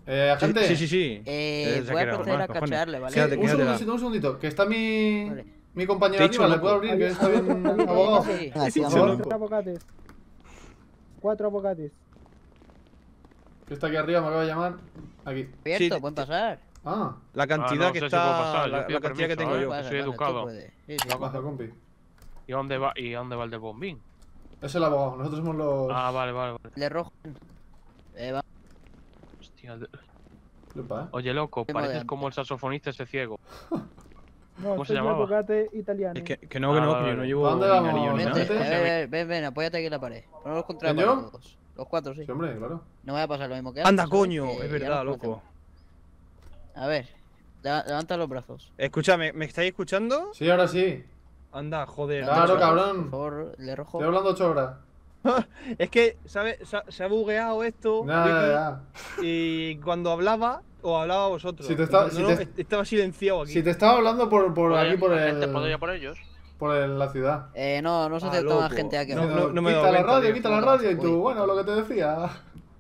agente. Sí. Voy a proceder a cachearle, ¿vale? Quédate, Un quédatela. segundito, un segundito. Que está Vale. mi compañero Te he dicho arriba. ¿Le loco. puedo abrir? Que está bien Ahí, abogado. Sí. Ah, sí, Por vamos. favor. Cuatro abogates. 4 abogates. Que está aquí arriba, me acaba de llamar. Aquí. Abierto, Sí, pueden pasar. Ah, La cantidad no que sé si está. puedo pasar, yo la pido cantidad que permiso, tengo ¿eh? yo. Pasa, soy pasa, tú educado. puedes. Sí, sí. baja, compi. ¿Y a dónde va el del bombín? Es el abogado. Nosotros somos los. Ah, vale. El de rojo. Va. Hostia, Lupa, oye, loco, Tengo pareces delante. como el saxofonista ese ciego. No, ¿Cómo se soy el llamaba? abogate italiano. Es que no, Ah, que no, vale, que yo no vale. llevo ¿Pa' dónde ni vamos? anillo ni Vente, nada. ven, apóyate aquí en la pared. Ponemos contra la ¿Quién, pared yo? todos. Los 4, sí. Sí, hombre, claro. No vaya a pasar lo mismo que Anda, antes, ¿sabes? coño, Que es ya verdad, nos loco. conocemos. A ver, levanta los brazos. Escúchame, ¿me estáis escuchando? Sí, ahora sí. Anda, joder. Claro, Levanta los brazos, cabrón. Por favor, el de rojo. Estoy hablando 8 horas. Es que, ¿sabes? Se ha bugueado esto. Ya. Y cuando hablaba, os hablaba a vosotros. Si te está- No, si no, te- estaba silenciado aquí. Si te estaba hablando por aquí, por Gente, ¿puedo ir a el. por ellos? La ciudad. No se Ah, acepta más loco. gente aquí. No, ¿no? no me he quita dado la cuenta, radio, tío. quita la radio. Y tú, bueno, lo que te decía.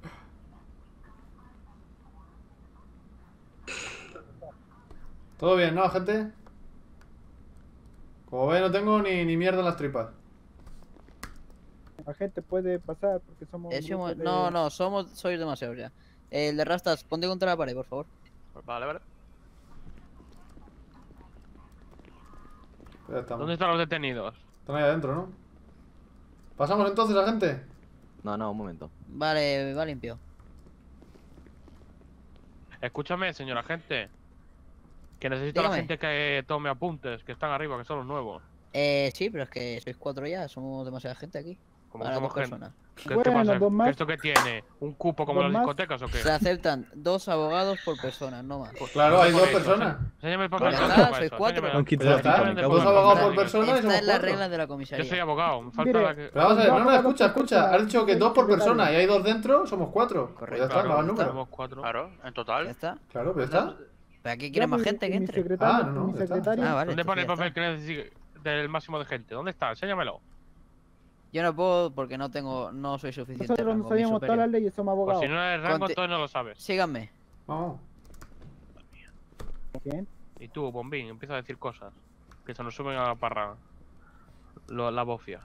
¿Todo bien, no, gente? Como ve, no tengo ni mierda en las tripas. La gente puede pasar porque somos. un grupo de- No, sois demasiados ya. El de Rastas, ponte contra la pared, por favor. Vale. Ya estamos. ¿Dónde están los detenidos? Están ahí adentro, ¿no? ¿Pasamos entonces, la gente? No, un momento. Vale, va limpio. Escúchame, señora gente. Que necesito a la Dígame. gente que tome apuntes, que están arriba, que son los nuevos. Sí, pero es que sois 4 ya, somos demasiada gente aquí. Como Para somos 2 gente. personas. ¿Qué Bueno, pasa? dos más. ¿Que ¿Esto qué tiene? ¿Un cupo como Dos las más. discotecas o qué? Se aceptan 2 abogados por persona, no más. Claro, hay Por dos eso, personas. Enséñame el papel. Pues ya ¿dónde está, va sois eso? 4. Enséñame Han el- quitado Pues ya la está, típica, dos bueno. abogados por Está- persona y Esta somos es la 4. regla de la Yo comisaría. soy abogado, me falta Mire, la que... Pero vamos a ver, Dos no, abogados escucha. por persona. Has dicho que Soy 2 por secretario. persona y hay 2 dentro, somos 4. Pues Correcto. ya está, no va el número. Somos 4. Claro, en ¿Ya total. está? Claro, pues ya está. ¿Pero aquí Ya, quieren más mi- gente que mi entre? secretario- Ah, no, mi ya está. secretario. Ah, vale. ¿Dónde pone el entonces papel ya que necesito del máximo de gente? ¿Dónde está? Enséñamelo. Yo no puedo porque no soy suficiente. Nosotros no rango, mi sabíamos todas las superior. leyes, somos Pues abogados. si no eres rango, Conte- entonces no lo sabes. Síganme. Vamos. Bien. Y tú, bombín, empieza a decir cosas. Que se nos suben a la parra. La bofia.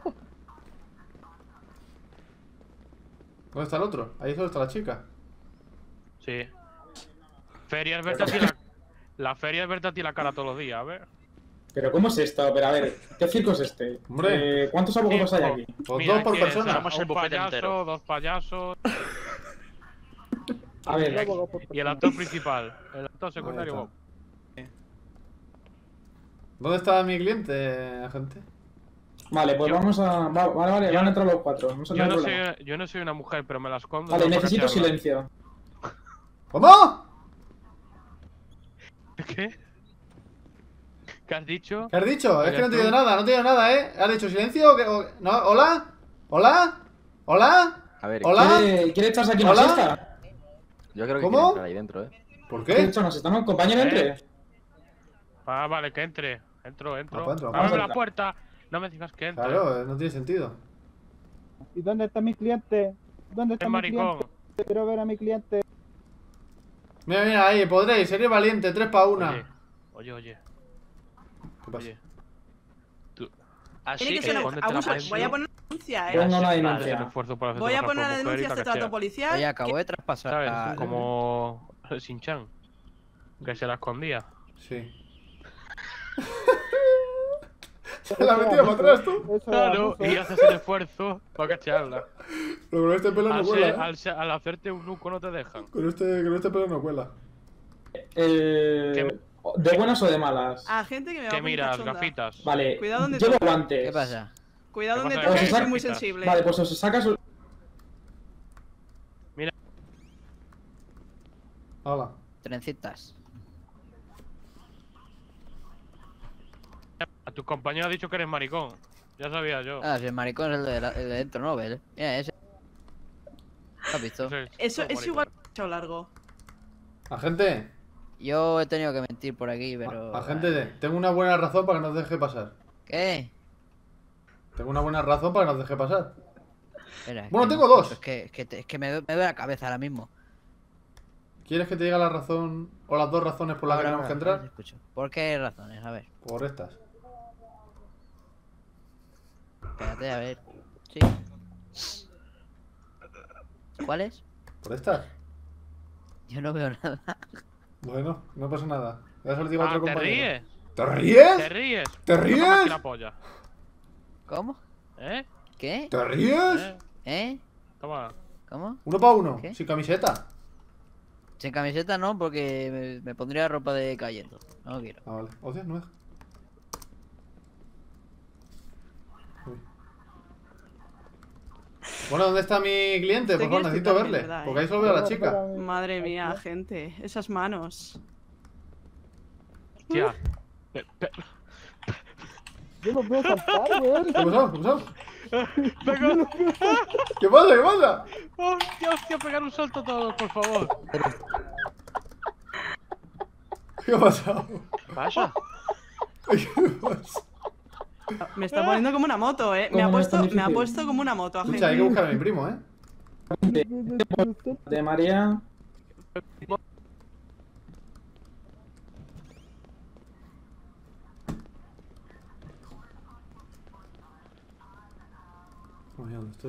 ¿Dónde está el otro? Ahí solo está la chica. Sí. Feria es verte a ti la feria es verte a ti la cara todos los días, a ver. Pero ¿cómo es esto? Pero a ver, ¿qué circo es este? Hombre. ¿Cuántos abogados hay aquí? Pues Mira, 2 por ¿quieres? persona. Somos el Un bufete payaso, entero. 2 payasos A ver, Abogado por y el persona. actor principal. El actor secundario. Ahí Bob. ¿Dónde está mi cliente, agente? vale, pues Yo- vamos a... Vale, van a entrar los 4. No sé, no hay problema. Yo no soy una mujer, pero me la escondo. Vale, no para necesito cacharla. silencio. ¿Cómo? ¿Qué? ¿Qué has dicho? ¿Qué has dicho? Es que no te tú- digo nada, no te digo nada, ¿eh? ¿Has dicho silencio o qué? ¿No? ¿Hola? ¿Hola? ¿Hola? A ver, ¿Hola? ¿Quiere echarse aquí una ¿Hola? siesta? yo creo que ¿Cómo? quiere entrar ahí dentro, ¿Por ¿Quiere qué? echar una siesta? ¿No? Compañero, entre. Ah, vale, que entre. Entro. pues entro, Ábreme vamos. la puerta. No me digas que entre. Claro, no tiene sentido. ¿Y dónde está mi cliente? ¿Dónde está Es mi maricón. cliente? Quiero ver a mi cliente. Mira, mira, ahí, podréis, seréis valiente, 3 para 1. Oye. ¿Qué pasa? Oye. Así Tiene que que ser escóndete la abuso. pensión. Voy a poner una denuncia, Ponga una Haz el denuncia. esfuerzo por hacer Voy a trabajar poner una como mujer y denuncia de trato cachea. policial. Oye, acabo de traspasar. ¿Sabes? a- Como Shin-Chan. Que se la escondía. Sí. Se la ha metido para atrás tú. Eso es Claro, abuso. y haces el esfuerzo para cachearla. Pero con este pelo no cuela, ¿eh? Al hacerte un nuco no te dejan. Con este pelo no cuela. ¿De buenas o de malas? A gente que me va a Que poner miras, cachonda. gafitas. Vale, Cuidado donde llevo toca. guantes. ¿Qué pasa? Cuidado ¿Qué donde pasa? toque, Pues soy muy esas- sensible. Vale, pues os sacas... Hola. Trencitas. A tu compañero ha dicho que eres maricón. Ya sabía yo. Ah, si el maricón es el de dentro, ¿no? ¿Ves? Mira, ese. ¿Lo has visto? Eso todo es igual maricón. mucho largo. Agente, Yo he tenido que mentir por aquí, pero. agente, tengo una buena razón para que nos deje pasar. ¿Qué? Tengo una buena razón para que nos deje pasar. Espera, Bueno, que tengo no- dos. Es que me duele la cabeza ahora mismo. ¿Quieres que te diga la razón o las dos razones por las que tenemos que Ahora te entrar? escucho. ¿Por qué razones? A ver, Por estas. espérate, a ver. Sí. ¿Cuáles? ¿Por estas? Yo no veo nada. Bueno, no pasa nada. Ya se lo digo a Ah, otro ¿te compañero. ríes? ¿Te ¿Te ríes? ríes? ¿Te Tócame ríes? aquí la polla. ¿Cómo? ¿Eh? ¿Qué? ¿Te ríes? ¿Eh? ¿Eh? Toma. ¿Cómo? Uno para uno, ¿Qué? sin camiseta. Sin camiseta no, porque me pondría ropa de calle entonces. No quiero. Ah, vale. Hostia, no es. Uy. Bueno, ¿dónde está mi cliente? Te Por favor, quieres necesito tú también, verle. ¿verdad, Porque ahí solo veo a la chica. Espérame. Madre mía, gente. Esas manos. Hostia. Yo los veo saltar, weón. ¿Qué ha pasado? ¿Qué ha pasado? Venga. ¿Qué pasa? ¿Qué pasa? Hostia, hostia, pegar un salto todos, por favor. ¿Qué ha pasado? ¿Qué pasa? ¿Qué pasa? Me está poniendo como una moto, Me ¿Cómo ha no es tan puesto, me ha difícil? puesto como una moto, Escucha, hay que gente. buscar a mi primo, ¿eh? De María. Uy, ¿dónde estoy?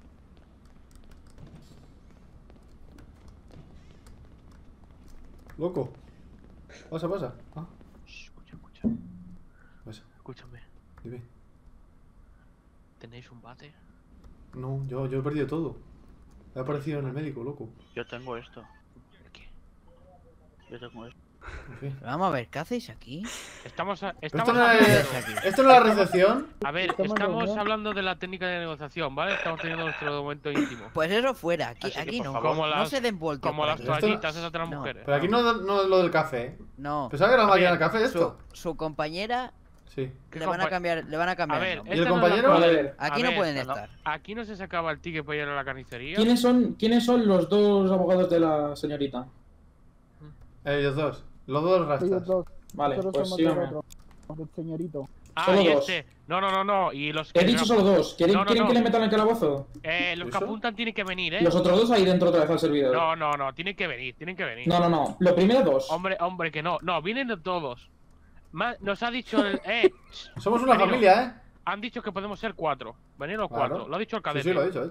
Loco. Pasa, pasa. Ah, Shh, escucha. pasa. Escúchame. Dime. ¿Tenéis un bate? No, yo he perdido todo. He aparecido en el médico, loco. Yo tengo esto. ¿Qué? Yo tengo esto. En fin. Pero vamos a ver, ¿qué hacéis aquí? Estamos ¿Esto estamos no hablando- es, ¿esto no es la recepción? A ver, Estamos en estamos reunión. hablando de la técnica de negociación, ¿vale? Estamos teniendo nuestro momento íntimo. Pues eso fuera, aquí, Así que, aquí por no. favor. Como No las- se den vueltas Como por las aquí. toallitas esas de las No. mujeres. Pero aquí no es lo del café, ¿eh? No. Pensaba que era la A máquina ver, del café esto. Su compañera Sí. ¿Qué le van a compa- cambiar, le van a cambiar A el ver, nombre. ¿Y el esta no es compañero? la- Vale, a ver. Aquí a no ver, pueden no. estar. Aquí no se sacaba el ticket para ir a la carnicería. ¿Quiénes son los dos abogados de la señorita? Ellos dos. Los dos Ellos rastas. dos. Vale, Nosotros pues somos del síganme. otro, del señorito. Ah, solo y dos. este. No. Y los He que dicho solo dos. ¿Quieren, No, no, ¿quieren no. que le metan el calabozo? Los que ¿Eso? apuntan tienen que venir, ¿eh? Los otros dos ahí dentro otra vez al servidor. No, tienen que venir, No. Los primeros dos. Hombre, que no. No, vienen de todos. Nos ha dicho el. Somos una Venid. familia, ¿eh? Han dicho que podemos ser 4. Venid los Claro. 4. Lo ha dicho el Sí, cadete. sí, lo he dicho,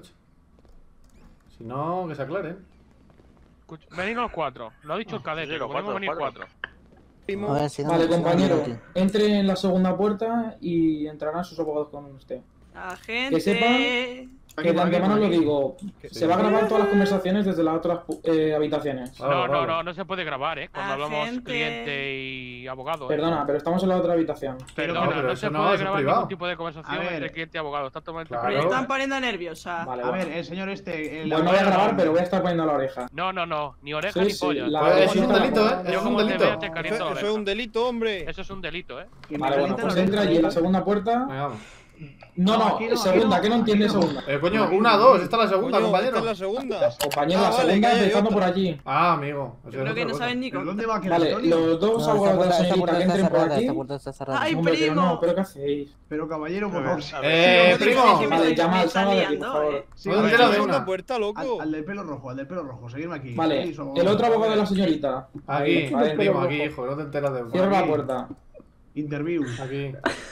Si no, que se aclaren. Venid los 4. Lo ha dicho el cadete. sí, los podemos cuatro, venir los 4. Primo, Vale, compañero. Entre en la segunda puerta y entrarán sus abogados con usted. La Que sepan gente. que de antemano lo digo. Sí. Se va a grabar todas las conversaciones desde las otras habitaciones. Vale, vale. No se puede grabar, Cuando hablamos Agente. cliente y abogado. Perdona, pero estamos en la otra habitación. Perdona, No, pero no eso se no, puede eso es grabar privado. ningún tipo de conversación A ver. entre cliente y abogado. Está totalmente Claro. Me prohibido. están poniendo nerviosa. Vale, A ver, vale. el señor este. El Pues no voy a abogado- grabar, pero voy a estar poniendo la oreja. No. Ni oreja Sí, ni sí, pollas. la- Pues es Yo un delito, ¿eh? Yo Es un como te delito. vea te caliento la eso es oreja. un delito, hombre. Eso es un delito, Que me Vale, bueno, calienta pues la entra oreja, allí en la ¿eh? segunda puerta. Venga, vamos. No, aquí no, segunda, aquí que no no, entiende aquí no. segunda. Coño, una, dos. Esta es la segunda, Coño, compañero. esta es la segunda. Compañero, Ah, la vale, segunda que hay empezando otra. por allí. Ah, amigo. Eso Yo es creo que otra no cosa. saben ni ¿Pero con. dónde va que Vale, los dos abogados de la señorita que entren por aquí. ¡Ay, Hombre, pero primo! no, ¿pero qué hacéis? Pero caballero, por favor. Primo. Sí, me Vale, estoy- llama me al están sábado aquí, liando, por favor. Sí, No a te ver, enteras de Segunda una. puerta, loco. al del pelo rojo, seguidme aquí. Vale, Sí, su el otro abogado de la señorita. Aquí, Vale, primo, rojo. aquí, hijo. No te enteras de Cierra una. la puerta. Interview. Aquí.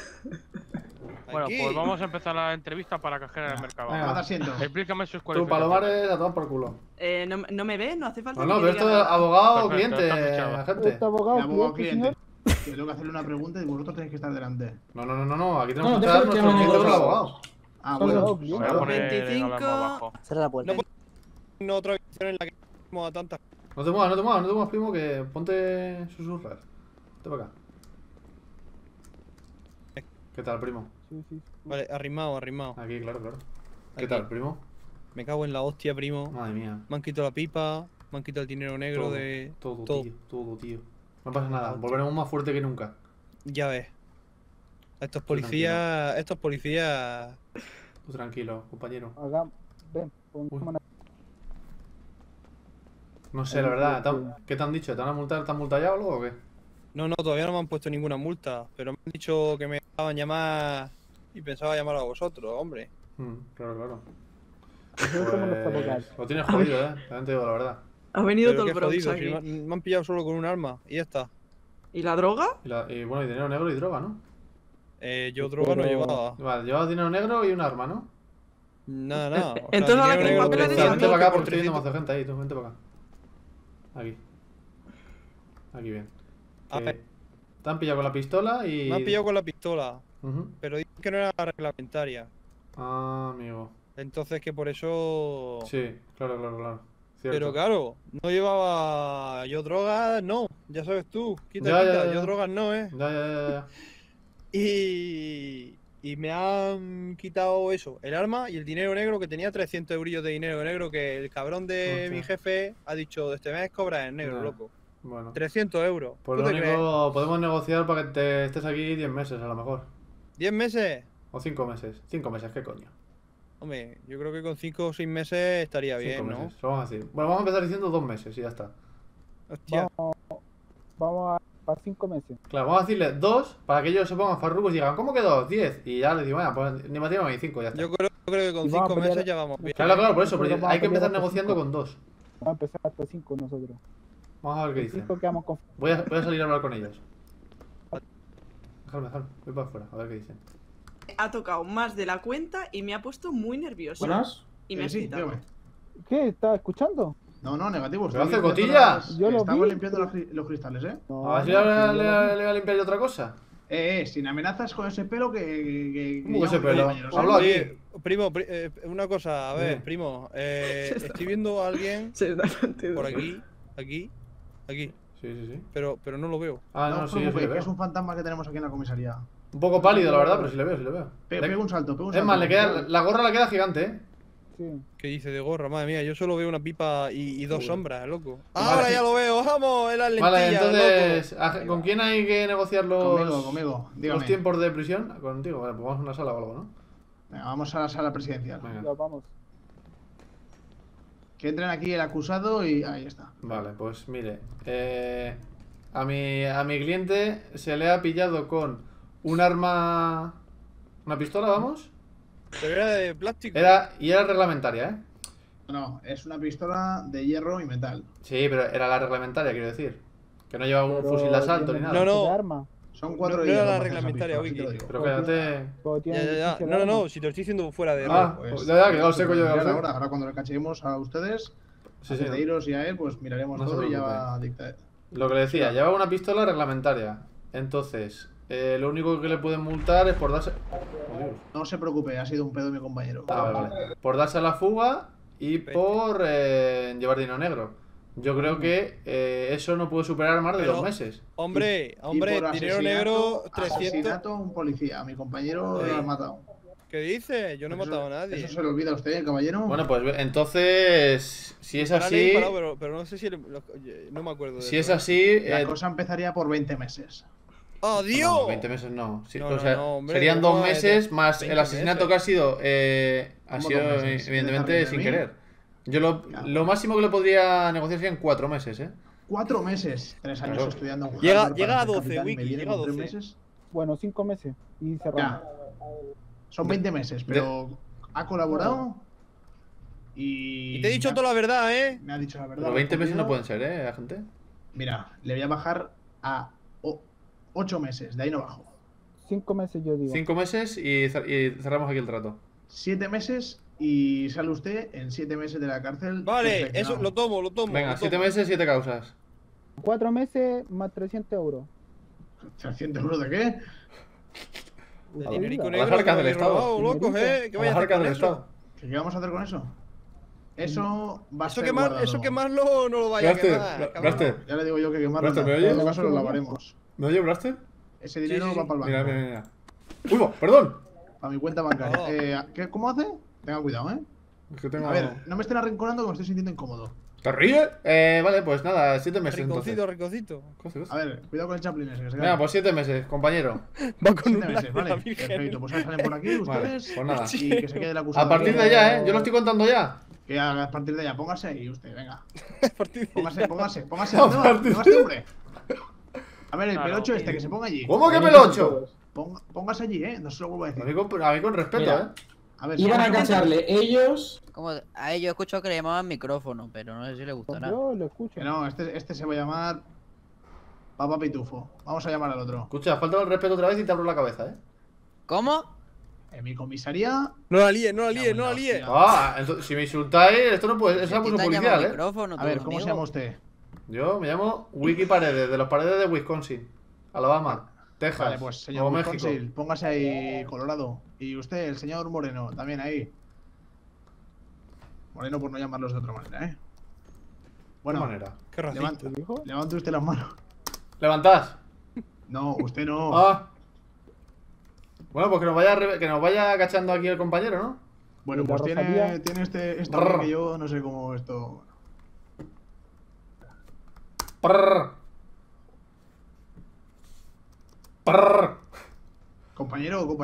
Bueno, Aquí. pues vamos a empezar la entrevista para cajer en el mercado. Venga. Toma asiento. Explícame sus Tú, cualificaciones. Palomares, a tomar por culo. ¿No me ve? No hace falta. No, que pero diga esto es nada. abogado, Perfecto, cliente, está fichado. agente. Este abogado, El abogado cliente, cliente. Yo tengo que hacerle una pregunta y vosotros tenéis que estar delante. No. Aquí tenemos No, que deja entrar que nuestro hablen cliente con el los abogado. Ah, Solo bueno. abogado, Voy cliente. a poner el 25. hablar más bajo. Cierra la puerta. No otra habitación en la que vamos a tantas. No te muevas, primo, que ponte susurrar. Vete para acá. ¿Qué tal, primo? Sí, sí. Vale, arrimado. Aquí, claro. ¿Qué Aquí. tal, primo? Me cago en la hostia, primo. Madre mía. Me han quitado la pipa, me han quitado el dinero negro de. Todo, todo. tío. No pasa nada, volveremos más fuerte que nunca. Ya ves. Tú Estos policías. Tú tranquilo, compañero. Ven, pongámonos. No sé, la verdad. ¿Qué te han dicho? ¿Te van a multar? ¿Te han multado ya o algo o qué? No, todavía no me han puesto ninguna multa, pero me han dicho que me dejaban llamar y pensaba llamar a vosotros, hombre. Claro. Nosotros somos los abogados. Lo tienes jodido, también te digo la verdad. Ha venido Pero todo el qué Bronx jodido, aquí. si me han pillado solo con un arma y ya está. ¿Y la droga? Y bueno, y dinero negro y droga, ¿no? Yo droga no llevaba. Vale, llevas dinero negro y un arma, ¿no? Nada, nada. O sea, Entonces ahora dinero que negro papeles prestado, Vente para acá por porque estoy viendo 300. más gente ahí, tú, vente para acá. Aquí. Aquí bien. A Que ver. te han pillado con la pistola y... Me han pillado con la pistola, Ujú. pero dicen que no era reglamentaria. Ah, amigo. Entonces que por eso... Sí, claro, claro, claro. Cierto. Pero claro, no llevaba yo drogas, no, ya sabes tú, quita, Ya, quita, ya. yo drogas no, Ya. Y me han quitado eso, el arma y el dinero negro, que tenía 300 eurillos de dinero negro, que el cabrón de Hostia. mi jefe ha dicho, de este mes cobras en negro, Ya. loco. Bueno. 300 euros. Pues ¿Tú lo te crees? único, podemos negociar para que te estés aquí 10 meses a lo mejor. ¿10 meses? O 5 meses. 5 meses, ¿qué coño? Hombre, yo creo que con 5 o 6 meses estaría 5 bien, ¿no? meses, lo vamos a decir. Bueno, vamos a empezar diciendo 2 meses y ya está. Hostia. Vamos a 5 meses. Claro, vamos a decirle 2 para que ellos se pongan farrucos y digan, ¿cómo que 2? 10. Y ya les digo, bueno, pues ni más ni 5, ya está. Yo creo que con Y vamos a 5 pelear- meses ya vamos bien. Claro, por eso, pero Nosotros vamos hay que a pelear empezar hasta negociando 5. con 2. Vamos a empezar hasta 5 nosotros. Vamos a ver qué dicen. 5 quedamos con... Voy a salir a hablar con ellos. Déjame. Voy para afuera, a ver qué dicen. Ha tocado más de la cuenta y me ha puesto muy nervioso. Buenas. Y me ha Sí, excitado. dígame. ¿Qué? ¿Estás escuchando? No, negativo. ¿Pero estoy hace limpiando cotilla? las- Yo lo Estamos vi, limpiando pero- los cristales, ¿eh? No, A ver si no, le yo lo vi. voy a limpiar yo otra cosa. Sin amenazas con ese pelo que ¿Cómo que ese llamo pelo? compañeros, ¿eh? Hablo aquí. Oye, primo, una cosa, a ver, Dime. primo, estoy viendo a alguien Se da sentido. por aquí, aquí, Sí. pero no lo veo. Ah, No no, os sí, yo sí le preocupéis, que es veo. un fantasma que tenemos aquí en la comisaría. Un poco pálido, la verdad, pero sí le veo. Pega un salto, pega un salto. Es más, la gorra le queda gigante, ¿eh? Sí. ¿Qué dice de gorra? Madre mía, yo solo veo una pipa y dos Joder. sombras, loco. Vale, Ahora sí. ya lo veo, vamos, en las lentillas, Vale, entonces, loco. ¿con quién hay que negociar los Conmigo, dígame. los tiempos de prisión? Contigo, vale, pues vamos a una sala o algo, ¿no? Venga, vamos a la sala presidencial. Venga. Ya vamos. Que entren aquí el acusado y ahí está. Vale, pues mire, a mi cliente se le ha pillado con un arma, una pistola, vamos. Pero era de plástico. Era reglamentaria, ¿eh? No, es una pistola de hierro y metal. Sí, pero era la reglamentaria, quiero decir. Que no llevaba un Pero fusil de asalto ni tiene nada. No, no. de arma. Son 4 no de era hierro. la para hacer esa reglamentaria, pistola, así te lo Wiki. digo. Pero cállate. Pero tiene Ya. licencia de No, arma. si te lo estoy diciendo fuera de Ah, Pues, ya, quedado seco yo. mirar ya sé. ahora cuando le cacheemos a ustedes, Sí, antes sí. de iros y a él, pues miraremos No se todo y ya preocupe. va a dictar. Lo que le decía, llevaba una pistola reglamentaria. Entonces, lo único que le pueden multar es por darse. Oh, Dios. No se preocupe, ha sido un pedo de mi compañero. Ah, vale. Por darse a la fuga y por llevar dinero negro. Yo creo que eso no puede superar más de Pero- 2 meses. Hombre, Y por dinero asesinato- negro, 300. Asesinato a un policía. A mi compañero Sí. lo han matado. ¿Qué dice? Yo no he Eso- matado a nadie. Eso se le olvida a usted, caballero. Bueno, pues entonces, si es Ahora le he así, disparado, pero no sé si oye, no me acuerdo de si eso. es así, La cosa empezaría por 20 meses. ¡Oh, Dios! no, 20 meses no. Sí, No, o no, sea, no, hombre, serían ¿cómo 2 va a meses ser más 20 el asesinato meses? que ha sido, ha ¿Cómo sido 2 meses? evidentemente ¿Tienes sin que hablar de querer. Yo lo máximo que le podría negociar serían 4 meses, ¿eh? 4 meses. 3 años Claro. estudiando en Llega- Harvard llega para a ser 12, capitán y me Wiki, viene llega a con 3 12. meses. Bueno, 5 meses. Y cerramos. Ya. Son 20 meses, pero ha colaborado y... Y te he dicho toda la verdad, ¿eh? Me ha dicho la verdad. Pero 20 meses no respondido. pueden ser, ¿eh, gente? Mira, le voy a bajar a 8 meses, de ahí no bajo. 5 meses yo digo. 5 meses y cerramos aquí el trato. 7 meses y sale usted en 7 meses de la cárcel. Vale, perfeccionado. eso lo tomo. Venga, lo 7 tomo. meses, 7 causas. 4 meses más 300 euros. ¿300 euros de qué? De A dinerico ver, a las negro, arcas que del me Estado. habéis robado, locos, ¿eh? ¿Qué A vais las a hacer arcas con del eso? Estado. ¿Qué vamos a hacer con eso? Eso va a Eso ser quemarlo, guardado. eso quemarlo no lo vaya a Blaster, quemar. cabrón. Blaster, Ya le digo yo que quemarlo. Blaster, no. ¿me En oyes? todo caso lo lavaremos. ¿me oye, Blaster? Ese dinero sí, va para el Mira, banco. mira. Uy, perdón. Para mi cuenta bancaria. Oh. ¿Cómo hace? Tenga cuidado, ¿eh? Es que tengo... A ver, no me estén arrinconando que me estoy sintiendo incómodo. ¿Te ríes? Vale, pues nada, 7 meses entonces. Ricocito. A ver, cuidado con el chaplin ese que se Venga, cae. pues 7 meses, compañero. Va con 7 un meses, vale. la Virgen. Perfecto, pues ahora salen por aquí ustedes. pues nada. Y que se quede el acusado. A partir de allá, ¿eh? Yo lo estoy contando ya. Que a partir de allá, póngase ahí usted, venga. A partir de- Póngase. A ¿Dónde va partir este de- hombre? A ver, el Claro, pelocho y- este, que se ponga allí. ¿Cómo que pelocho? Póngase allí, ¿eh? No se lo vuelvo a decir. A mí con respeto, Mira, A ver, Iban a vamos cacharle ellos. Como a ellos he escuchado que le llamaban micrófono, pero no sé si le gustará. Yo lo escucho. Que no, este se va a llamar Papá Pitufo. Vamos a llamar al otro. Escucha, falta el respeto otra vez y te abro la cabeza, ¿eh? ¿Cómo? En mi comisaría. No la líes, no la líes, Ya, no la bueno, líes. ya. Ah, entonces, si me insultáis, esto no puede. Es Si a ti abuso te han llamado policial, ¿eh? micrófono, A ver, tu ¿cómo se amigo. llama usted? Yo me llamo Wiki Paredes, de los Paredes de Wisconsin, Alabama, Texas, Vale, pues señor Nuevo México. Wisconsin, póngase ahí Colorado. Y usted, el señor Moreno, también ahí. Moreno por no llamarlos de otra manera, ¿eh? ¿De Bueno, qué manera? Qué racista. levante, ¿Dijo? levante usted las manos. ¿Levantás? No, usted no. Ah. Bueno, pues que nos vaya cachando aquí el compañero, ¿no? Bueno, ¿Y la pues tiene Rosalía? este Brr. que yo no sé cómo esto. Prrr. Prrr. Compañero. ¿O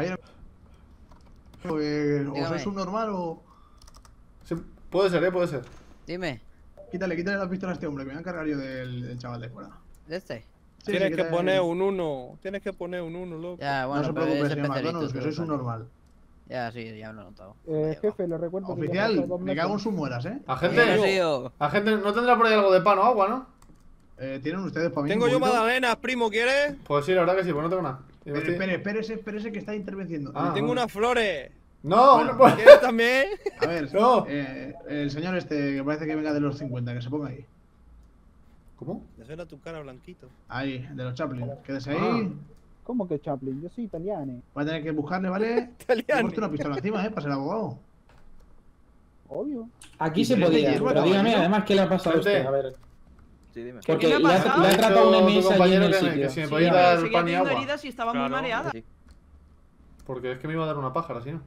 Dígame. sois un normal o. Sí, puede ser, puede ser. Dime, Quítale la pistola a este hombre, que me voy a encargar yo del chaval de fuera. ¿de este? Sí, Tienes sí, que quítale- poner un 1. Tienes que poner un 1, loco. Ya, bueno, No se pero preocupe, es señor especialito, McDonald's, que tú sois lo un sabes. normal. Ya, sí, ya lo he notado. Ya lleva. Jefe, le recuerdo que ya han Oficial, pasado 2 me cago en meses. sus muelas, ¿eh? Agente, Bien, tío. agente, ¿no tendrá por ahí algo de pan o agua, no? ¿Tienen ustedes para mí? Tengo un yo poquito? magdalenas, primo, ¿quieres? Pues sí, la verdad que sí, pues no tengo nada. Y me Espere, estoy- espérese que está interviniendo. Ah. Tengo unas flores. No, Bueno, no puedo. ¿Quieres también? A ver, No. el señor este, que parece que venga de los 50, que se ponga ahí. ¿Cómo? Me suena tu cara blanquito. Ahí, de los Chaplin. Quédese ahí. Ah. ¿Cómo que Chaplin? Yo soy italiano. Va a tener que buscarle, ¿vale? Le he Italiano. puesto una pistola encima, para ser abogado. Obvio. Aquí ¿Y se tiene podía. hierba, Pero dígame, caballero? además, ¿qué le ha pasado a Gente. usted? A ver. Sí, dime. Porque ¿Qué le ha le ha pasado? le ha tratado una Tu mesa allí en compañero el que sitio. si me Sí, podéis pero dar seguía pan y teniendo agua. heridas y estaba muy Claro. mareada. Sí. Porque es que me iba a dar una pájara, si no.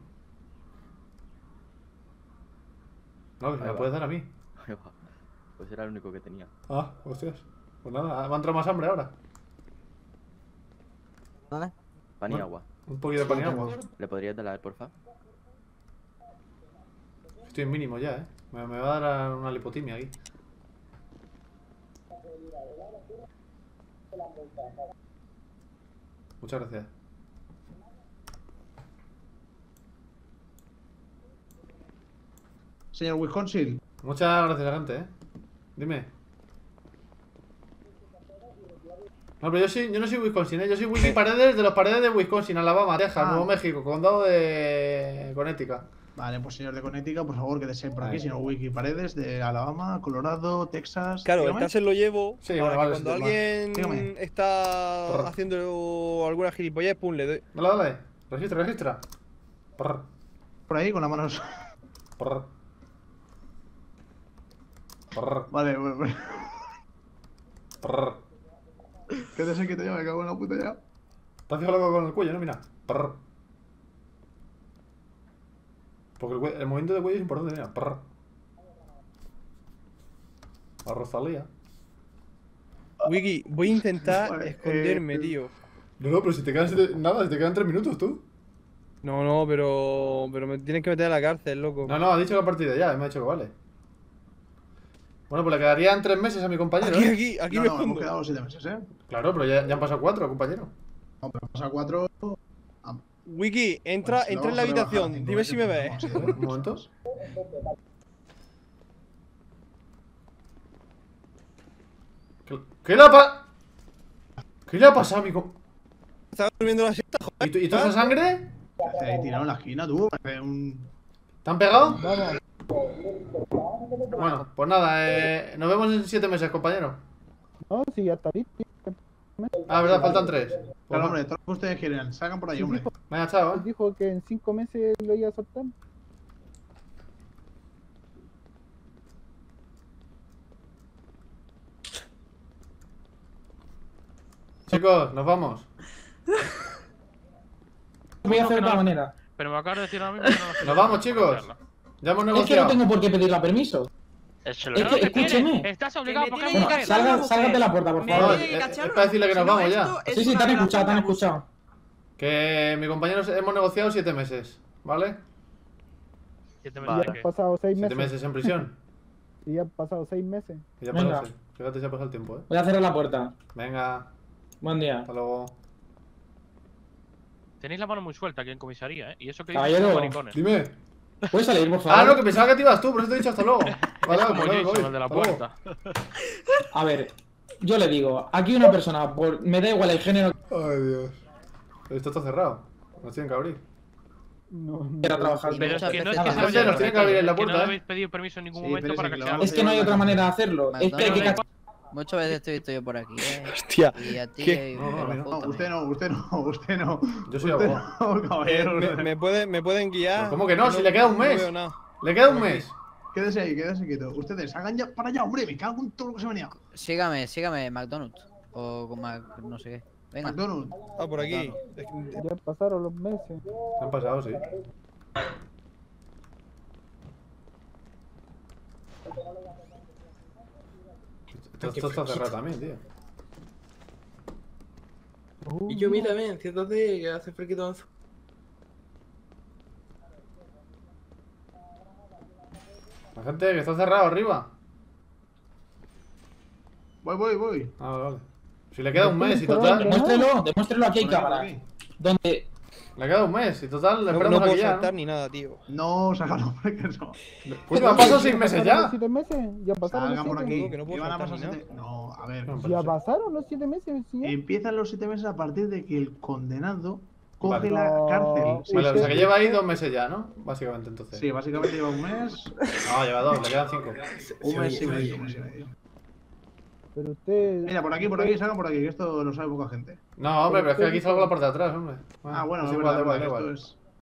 No, que me Ahí la va. puedes dar a mí. Ahí va. Pues era el único que tenía. Ah, hostias. Pues nada, me ha entrado más hambre ahora. Pan y Bueno. agua. Un poquito de pan y agua. ¿Le podrías dar, porfa? Estoy en mínimo ya, me va a dar una lipotimia aquí. Muchas gracias. Señor Wisconsin, Muchas gracias, gente, Dime. No, pero yo no soy Wisconsin, Yo soy Wiki Paredes de los Paredes de Wisconsin, Alabama, Texas, Ah. Nuevo México, condado de Connecticut. vale, pues señor de Connecticut, por favor, quédese por aquí. Ahí. Señor Wiki Paredes, de Alabama, Colorado, Texas. Claro, el Dígame. taser lo llevo. Sí, para bueno, que vale, cuando sí, alguien Dígame. está Porra. haciendo alguna gilipollez, pum, le doy. Dale. Registra. Prr, Por ahí con las manos. prr. Prr, Vale, prr. quédese quieto ya, me cago en la puta ya. Te has fijado loco con el cuello, ¿no? Mira. Prr. Porque el movimiento de cuello es importante, mira. Prr. La Rosalía. Wiki, voy a intentar Vale, esconderme, tío. No, pero si te quedan nada, si te quedan 3 minutos, tú. No, pero me tienes que meter a la cárcel, loco. No, ha dicho la partida ya, me ha dicho que vale. Bueno, pues le quedarían 3 meses a mi compañero, Aquí, ¿eh? aquí No, me no, hemos escondo. quedado 7 meses, ¿eh? Claro, pero ya han pasado 4, compañero. No, pero pasa 4. Wiki, entra en la habitación. Dime si me ves. Un momento. ¿Qué le ha pasado a mi compañero? Estaba durmiendo la siesta, joder. ¿Y tú esa sangre? Te he tirado en la esquina, tú. Parece un. ¿Te han pegado? Vamos. Bueno, pues nada, nos vemos en 7 meses, compañero. No, sí, ya está listo. Ah, verdad, faltan 3. Claro, hombre, todo lo que ustedes quieren. Salgan por ahí, hombre. Venga, chao, Él dijo que en 5 meses lo iba a soltar. Chicos, nos vamos. Voy a hacer de No, otra no. manera. Pero me acabas de decir ahora mismo que no sé Nos vamos, cómo chicos. hacerla. Ya hemos Es que no negociado. tengo por qué pedirle permiso. Échalo. Es No que, te tienes, escúcheme. Estás obligado Que me porque tiene es que mujer. cachar la mujer. Sálgate la puerta, por Me favor. tiene que Es cachar. para decirle que nos Si no, vamos ya. esto es Sí, sí, una te han relación escuchado, te han de abuso. escuchado. Que mi compañero hemos negociado 7 meses, ¿vale? 7 Y meses ya de han qué. pasado 6 7 meses. meses en prisión. Y ya han pasado 6 meses. Que ya Venga. pasó, fíjate, se ha pasado el tiempo, Voy a cerrar la puerta. Venga, Buen día. hasta luego. Tenéis la mano muy suelta aquí en comisaría, ¿eh? Y eso que Caballero. dicen maricones. Dime. ¿Puedes salir, por favor? Ah, no, que pensaba que te ibas tú, por eso te he dicho hasta luego. Vale, Es vale, como vale, Jason, voy. el de la Hasta luego. puerta. A ver, yo le digo, aquí una persona, me da igual el género que Ay, Dios. Esto está cerrado. Nos tienen que abrir. No, quiera trabajar. Pero es muchas que no es veces que nada, se nos tiene que abrir en la que no puerta, le ¿eh? habéis pedido permiso en ningún Sí, momento pero para sí que que se lo abra. Es que no hay otra manera de hacerlo. Es que hay que cachar. Muchas veces estoy visto yo por aquí, Hostia. Y a ti, ¿Qué? No, no, a mí no. No, usted no, usted no, usted no. Yo soy Usted abogado. no, caballero. ¿Me pueden guiar? Pero ¿cómo que no? Si le queda un mes. No veo nada. Le queda un mes. Quédese ahí, quédese quieto. Ustedes, salgan ya para allá, hombre. Me cago en todo lo que se venía. Sígame, McDonald's. O con no sé qué. Venga. McDonald's. Ah, por aquí. ya pasaron los meses. Han pasado, sí. Esto está cerrado también, tío. Y yo mira, ven, siéntate que hace fresquito. La gente que está cerrado arriba. Voy. Ah, vale. Si le queda un mes y total. Demuéstrelo, aquí hay cámaras. Donde Le queda un mes y total, le No, esperamos no puedo aquí ya. saltar ¿no? ni nada, tío. No, sácalo, hombre, que no. Pues han pasado 6 meses ¿Pasaron los ya. 7 meses? ¿Ya pasaron Salgan los por 7? aquí. que no puedo ¿Qué van a saltar pasar ni 7? No, a ver. ¿Ya pasaron los 7 meses, señor? Empiezan los 7 meses a partir de que el condenado coge Vale. la cárcel. Sí, Vale, o sí, sea que sí. lleva ahí 2 meses ya, ¿no? Básicamente entonces. Sí, básicamente lleva un mes. No, lleva 2, le quedan 5. Un mes y medio, un mes y medio. Pero usted... Mira, por aquí, salgan por aquí, que esto lo sabe poca gente. No, hombre, pero es que aquí salgo la parte de atrás, hombre. Ah, bueno, es es igual, verdad, da igual, da que igual. esto es.